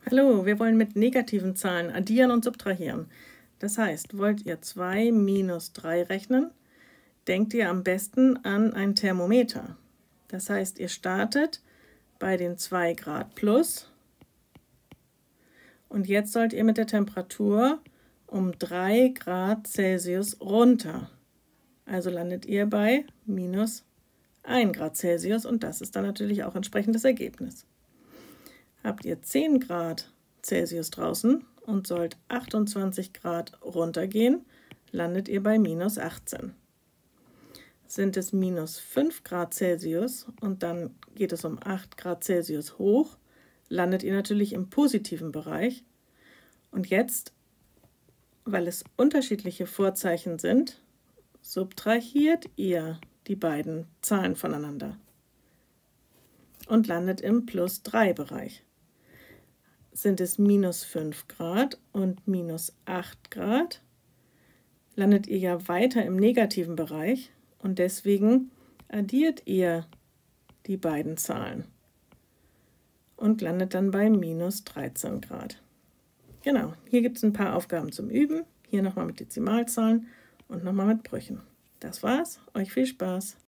Hallo, wir wollen mit negativen Zahlen addieren und subtrahieren. Das heißt, wollt ihr 2 minus 3 rechnen, denkt ihr am besten an ein Thermometer. Das heißt, ihr startet bei den 2 Grad plus und jetzt sollt ihr mit der Temperatur um 3 Grad Celsius runter. Also landet ihr bei minus 1 Grad Celsius und das ist dann natürlich auch entsprechend das Ergebnis. Habt ihr 10 Grad Celsius draußen und sollt 28 Grad runtergehen, landet ihr bei minus 18. Sind es minus 5 Grad Celsius und dann geht es um 8 Grad Celsius hoch, landet ihr natürlich im positiven Bereich. Und jetzt, weil es unterschiedliche Vorzeichen sind, subtrahiert ihr die beiden Zahlen voneinander und landet im plus 3 Bereich. Sind es minus 5 Grad und minus 8 Grad, landet ihr ja weiter im negativen Bereich und deswegen addiert ihr die beiden Zahlen und landet dann bei minus 13 Grad. Genau, hier gibt es ein paar Aufgaben zum Üben, hier nochmal mit Dezimalzahlen und nochmal mit Brüchen. Das war's, euch viel Spaß!